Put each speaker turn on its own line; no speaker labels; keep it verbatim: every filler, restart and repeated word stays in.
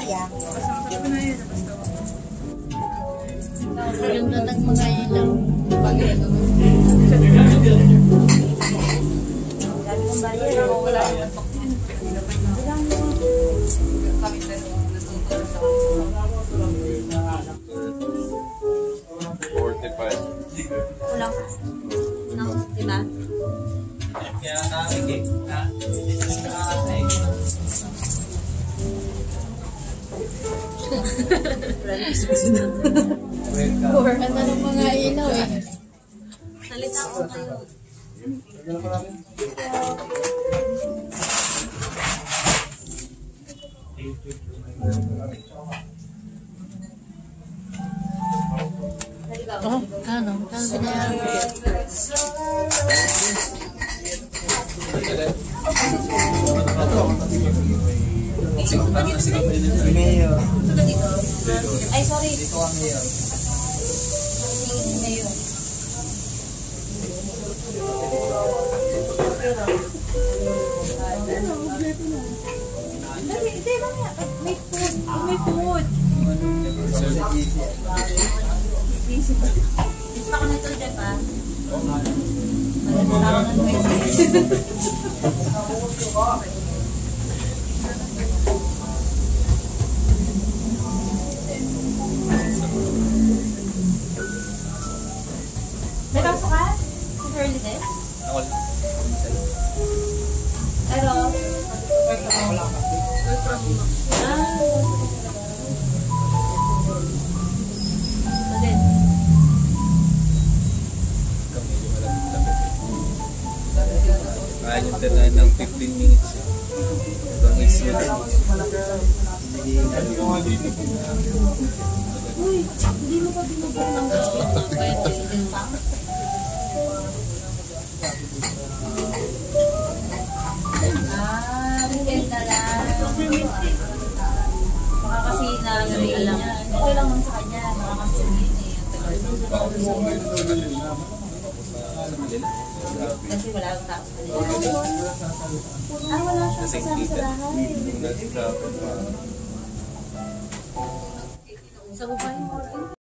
sayang.
Yung datang mga ilaw. Bagay ito.
Dami kong barya.
Wala yung tok. Kami tayo natutulog sa
forty-five.
Kulang ka. No, diba?
Kaya nakakik na.
Ano ng mga ilaw eh.
Salita ko kayo.
Oh, kano? Kano binayaran ko?
Mayor.
Ay, sorry.
Dito ang mayor.
Mayor. Hindi, mamaya. May food. May food. Gusto ko nito, diba? Maganda ako ng may kaso ka? Si Curly din?
Ako.
Pero, work from home. Work from home. Ah. Ito din.
Kaya yung tanda ng fifteen minutes. Hanggang is yun.
Uy, hindi mo pa binigyan ng
Kaya din pa.
Ah, weekend na lang. Baka kasi na-real lang. Okay lang naman sa kanya. Baka kasi kasi wala akong tao sa kanila. Ah, wala siya kasama sa bahay.
Nasa
Sa babae mo.